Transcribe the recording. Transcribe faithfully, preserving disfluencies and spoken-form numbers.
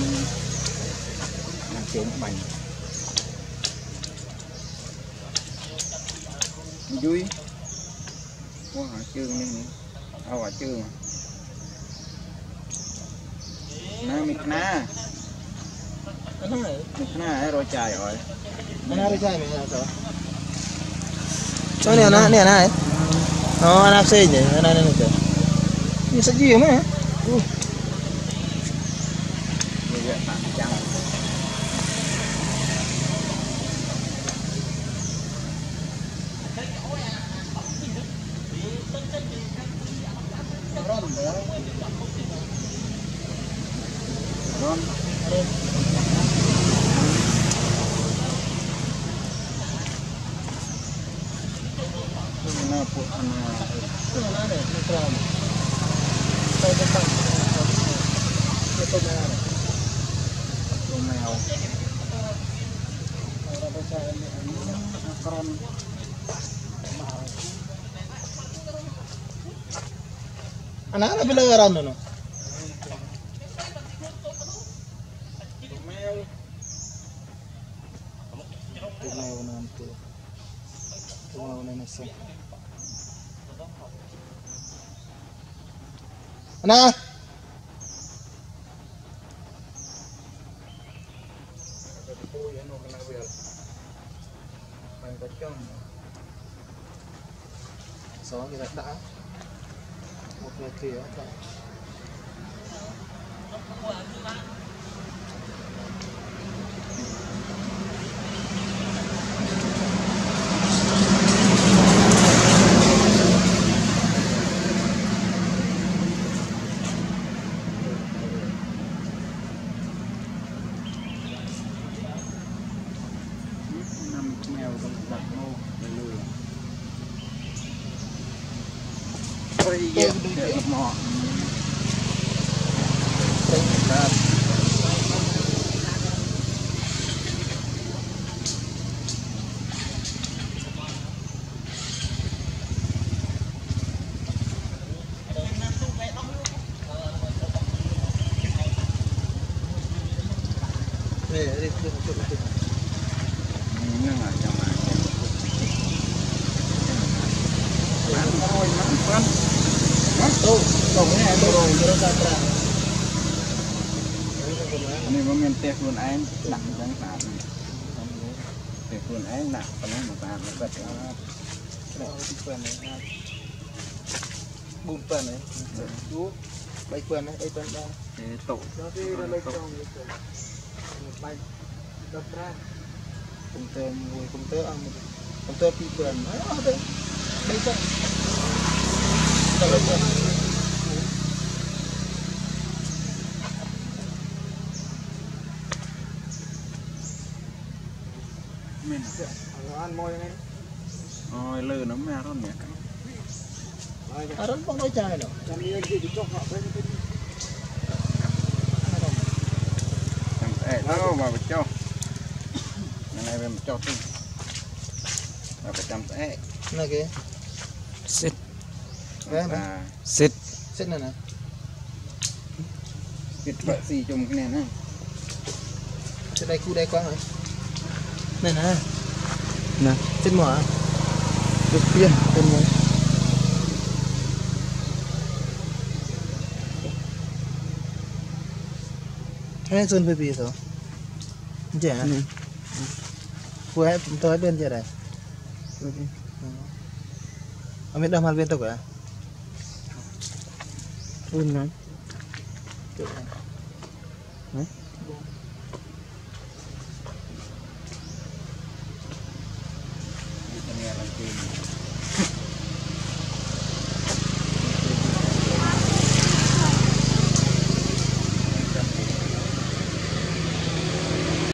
ăn ăn chén bánh vui quá hả chưa nên ao hả chưa mà na mít na mít na rồi chạy rồi na rồi chạy mình sao cho nè na nè na nó anak saya je anak anak tu ni saja mana uh dia tak jang Ron Ron Nah, put anak tu mana ni neutral saya dekat itu mana Romeo orang baca ni Kron anak-anak bila orang tu no Romeo Romeo nanti Romeo nanti anak so kita tak okey okey ya tak mèo trong bạc nô lừa ôi ghê để mò Ni, ni tu tu tu. Nó là cho mà ăn thôi mà ăn ăn Tu, tu ni tu rồi, tu ra ra. này có miền tây luôn anh nặng chẳng hạn tây luôn anh nặng còn nó một bàn nó bật nó Cái phần này bùm phần này. Chú bảy phần này, bảy phần đó. thì tụ Đó thì nó lấy trong một bay đập ra. Cùng tơ mùi cùng tơ ăn cùng tơ pi phần. Đó thế. Bảy phần. Đó lấy phần. mình Ăn môi này. ôi lừa nó mè đó nhỉ À rất phong nói chai nữa. chẳng thể đâu mà phải cho cái này về cho tôi là phải chăm sẽ Này kìa. Xịt Vé này. Xịt Xịt này nè. Xịt vợ xì chung cái này nè Xịt đây khu đây quá rồi. Này nè. nè Xịt mỏ. Được tiền, tiền mỏ. Cái sơn phải bị sao? Dạ. Cô ấy tới bên kia này. Ông biết đâm hai viên tao cả. luôn nói Đấy.